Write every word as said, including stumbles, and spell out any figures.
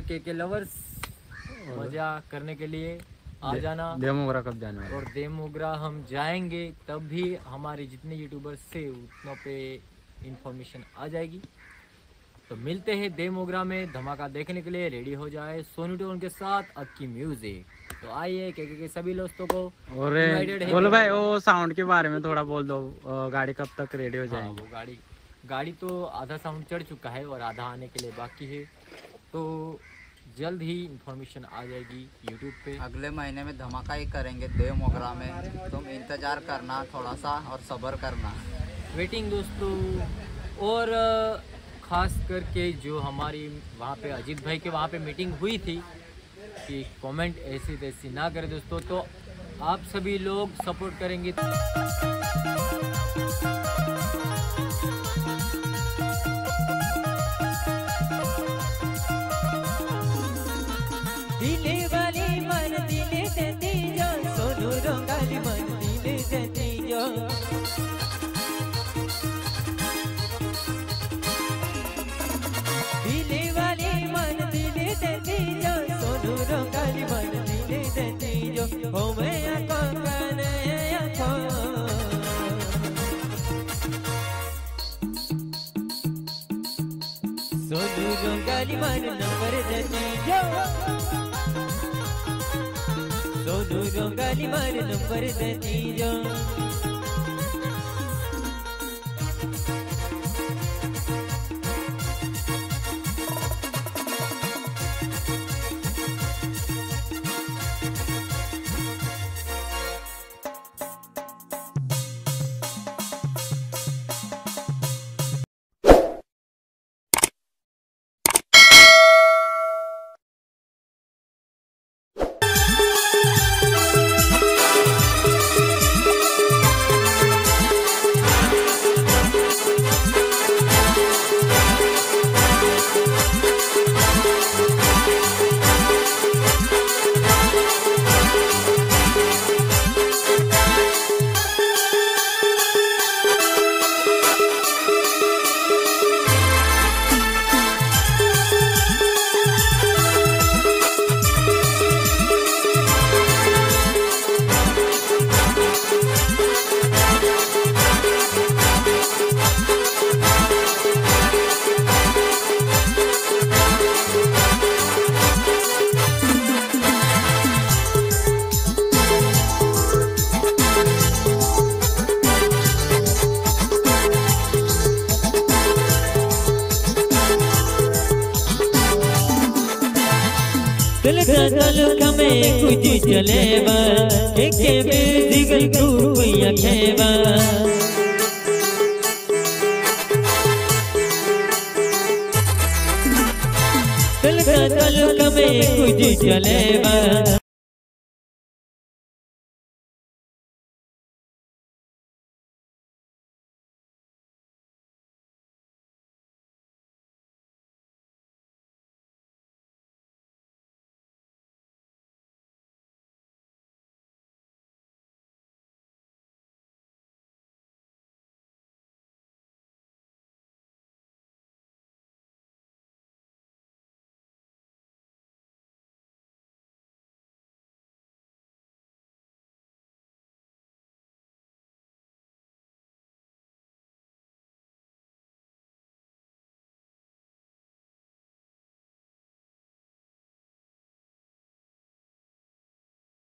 के के लवर्स मजा करने के लिए आ जाना। देवमोगरा कब जाने वाला? और देवमोगरा हम जाएंगे तब भी हमारे जितने यूट्यूबर्स से उतनों पे इंफॉर्मेशन आ जाएगी। तो मिलते हैं देवमोगरा में, धमाका देखने के लिए रेडी हो जाए सोनू टोन के साथ अक्की म्यूजिक। तो आइए के, के, के सभी दोस्तों को। और बोलो भाई वो साउंड के बारे में थोड़ा बोल दो, गाड़ी कब तक रेडी हो जाएगी? हाँ, वो गाड़ी गाड़ी तो आधा साउंड चढ़ चुका है और आधा आने के लिए बाकी है, तो जल्द ही इंफॉर्मेशन आ जाएगी यूट्यूब पे। अगले महीने में धमाका ही करेंगे देवमोगरा में, तुम इंतज़ार करना थोड़ा सा और सब्र करना। वेटिंग दोस्तों। और ख़ास करके जो हमारी वहाँ पे अजीत भाई के वहाँ पे मीटिंग हुई थी कि कमेंट ऐसी तैसी ना करें दोस्तों, तो आप सभी लोग सपोर्ट करेंगे। दिले वाली मन दिले देती जो, सोनू रंगाली मन दिले देती जो। दिले वाली मन दिले देती जो, सोनू रंगाली मन दिले देती जो। हो मैं आँखों कने आँखों, सोनू रंगाली मन नंबर देती जो। सोनू रंगाली मन नंबर देती जो। कमे कुछ चलेबा के म्यूजिक ग्रुप यखेबा। कल कल कमे कुछ चलेबा